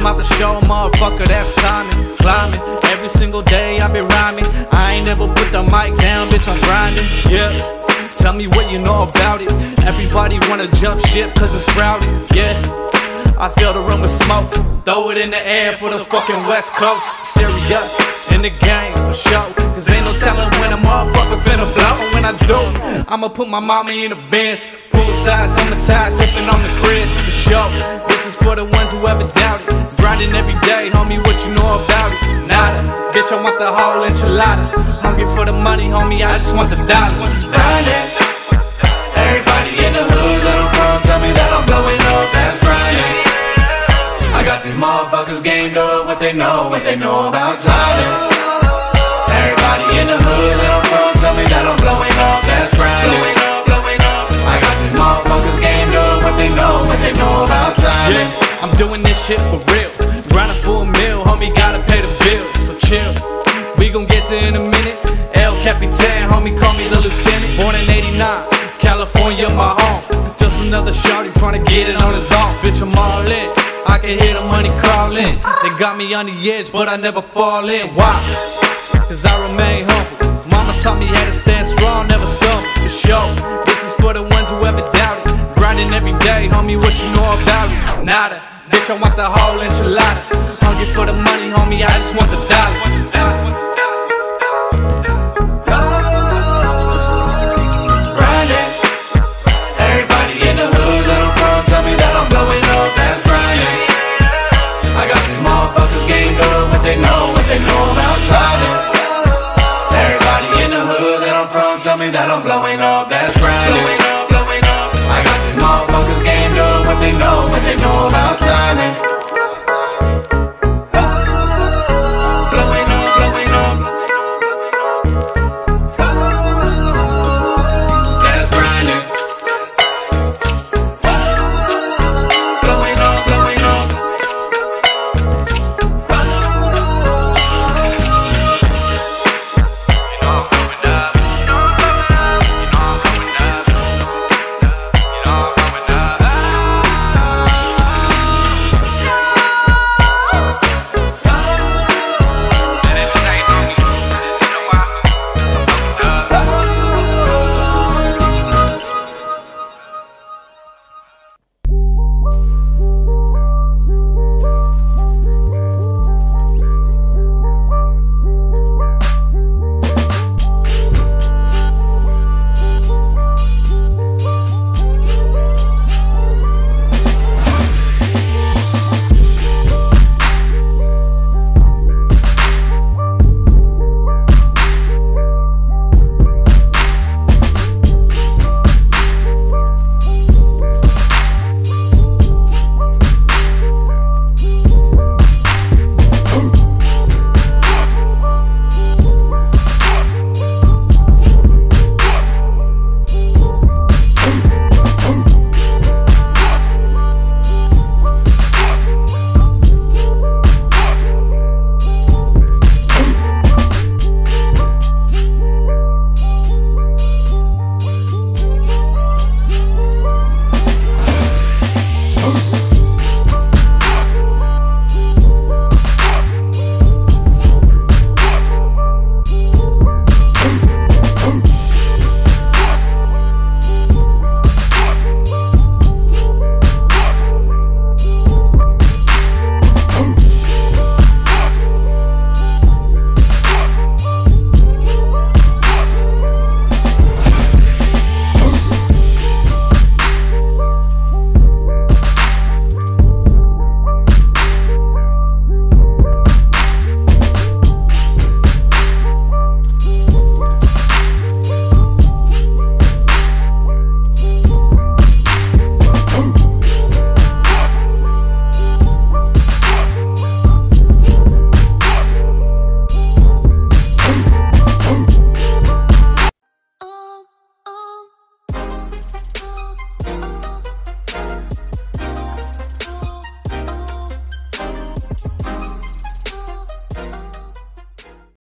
I'm out to show a motherfucker that's timing, climbing. Every single day I be rhyming. I ain't never put the mic down, bitch, I'm grinding. Yeah, tell me what you know about it. Everybody wanna jump ship cause it's crowded. Yeah, I fill the room with smoke. Throw it in the air for the fucking West Coast. Serious in the game for sure, cause ain't no telling when a motherfucker finna blow. When I do, I'ma put my mama in the Benz. Poolside, summertime, sipping on the Chris for sure. This is for the ones who ever doubted. Grinding every day, homie, what you know about it? Nada, bitch, I want the whole enchilada. Hungry for the money, homie, I just want the dollars. Grinding, everybody in the hood that I'm from tell me that I'm blowing up, that's grinding. I got these motherfuckers gamed up, what they know about timing. Everybody in the hood that I'm from tell me that I'm blowing up, that's grinding. I got these motherfuckers gamed up, what they know about timing. Yeah, I'm doing this shit for real. Grinding for a meal, homie, gotta pay the bills, so chill. We gon' get to in a minute. El Capitan, homie, call me the lieutenant. Born in '89, California, my home. Just another shorty tryna get it on his own. Bitch, I'm all in. I can hear the money calling. They got me on the edge, but I never fall in. Why? Cause I remain humble. Mama taught me how to stand strong, never stumble. For sure, this is for the ones who ever doubted. Grinding every day, homie, what you know about it? Nada, bitch, I want the whole enchilada. Hungry for the money, homie, I just want the dollars.